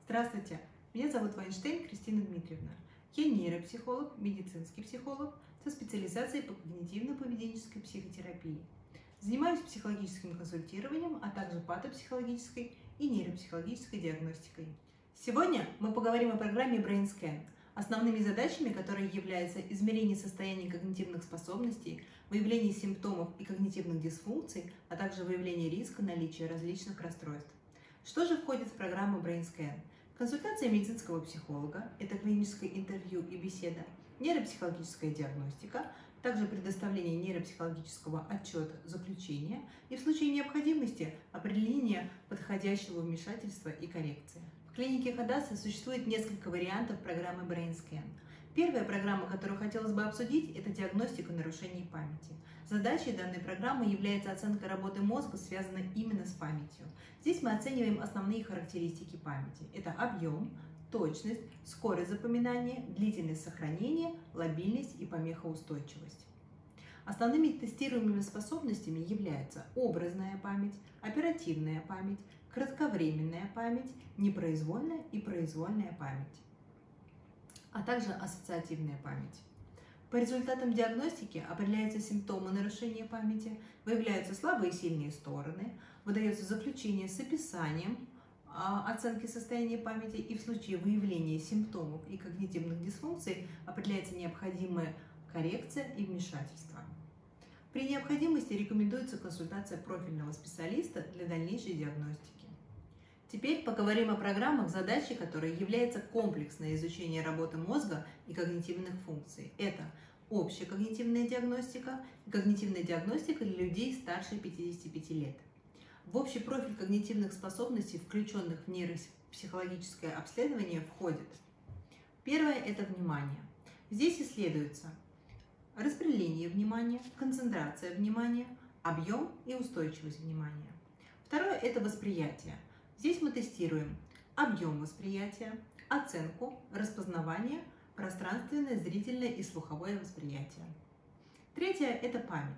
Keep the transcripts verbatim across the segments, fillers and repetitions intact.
Здравствуйте, меня зовут Вайнштейн Кристина Дмитриевна. Я нейропсихолог, медицинский психолог со специализацией по когнитивно-поведенческой психотерапии. Занимаюсь психологическим консультированием, а также патопсихологической и нейропсихологической диагностикой. Сегодня мы поговорим о программе BrainScan, основными задачами которой являются измерение состояния когнитивных способностей, выявление симптомов и когнитивных дисфункций, а также выявление риска наличия различных расстройств. Что же входит в программу BrainScan? Консультация медицинского психолога, это клиническое интервью и беседа, нейропсихологическая диагностика, также предоставление нейропсихологического отчета, заключения и в случае необходимости определение подходящего вмешательства и коррекции. В клинике Хадаса существует несколько вариантов программы BrainScan. Первая программа, которую хотелось бы обсудить, это диагностика нарушений памяти. Задачей данной программы является оценка работы мозга, связанной именно с памятью. Здесь мы оцениваем основные характеристики памяти. Это объем, точность, скорость запоминания, длительность сохранения, лобильность и помехоустойчивость. Основными тестируемыми способностями являются образная память, оперативная память, кратковременная память, непроизвольная и произвольная память, а также ассоциативная память. По результатам диагностики определяются симптомы нарушения памяти, выявляются слабые и сильные стороны, выдается заключение с описанием оценки состояния памяти, и в случае выявления симптомов и когнитивных дисфункций определяется необходимая коррекция и вмешательство. При необходимости рекомендуется консультация профильного специалиста для дальнейшей диагностики. Теперь поговорим о программах, задачей которой является комплексное изучение работы мозга и когнитивных функций. Это общая когнитивная диагностика и когнитивная диагностика для людей старше пятидесяти пяти лет. В общий профиль когнитивных способностей, включенных в нейропсихологическое обследование, входит: первое – это внимание. Здесь исследуется распределение внимания, концентрация внимания, объем и устойчивость внимания. Второе – это восприятие. Здесь мы тестируем объем восприятия, оценку, распознавание, пространственное, зрительное и слуховое восприятие. Третье – это память.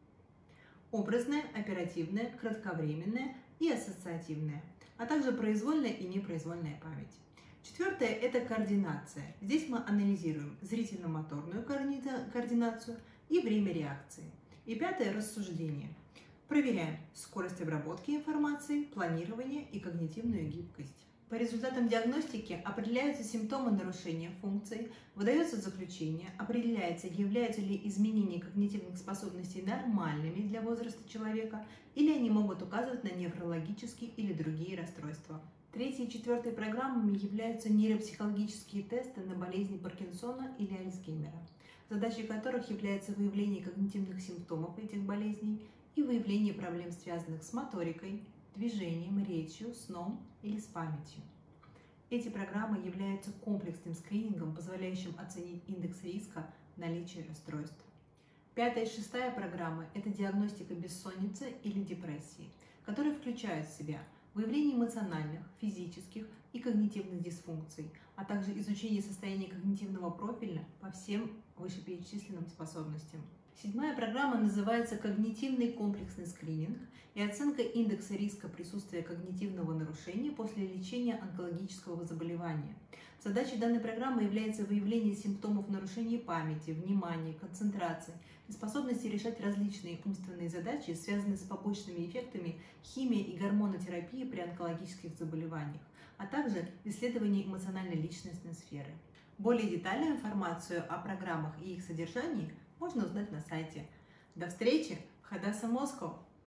Образная, оперативная, кратковременная и ассоциативная, а также произвольная и непроизвольная память. Четвертое – это координация. Здесь мы анализируем зрительно-моторную координацию и время реакции. И пятое – рассуждение. Проверяем скорость обработки информации, планирование и когнитивную гибкость. По результатам диагностики определяются симптомы нарушения функций, выдается заключение, определяется, являются ли изменения когнитивных способностей нормальными для возраста человека, или они могут указывать на неврологические или другие расстройства. Третьей и четвертой программами являются нейропсихологические тесты на болезни Паркинсона или Альцгеймера, задачей которых является выявление когнитивных симптомов этих болезней и выявление проблем, связанных с моторикой, движением, речью, сном или с памятью. Эти программы являются комплексным скринингом, позволяющим оценить индекс риска наличия расстройств. Пятая и шестая программы – это диагностика бессонницы или депрессии, которые включают в себя выявление эмоциональных, физических и когнитивных дисфункций, а также изучение состояния когнитивного профиля по всем вышеперечисленным способностям. Седьмая программа называется «Когнитивный комплексный скрининг» и оценка индекса риска присутствия когнитивного нарушения после лечения онкологического заболевания. Задачей данной программы является выявление симптомов нарушения памяти, внимания, концентрации и способности решать различные умственные задачи, связанные с побочными эффектами химии и гормонотерапии при онкологических заболеваниях, а также исследование эмоционально-личностной сферы. Более детальную информацию о программах и их содержании можно узнать на сайте. До встречи в Хадаса Москва!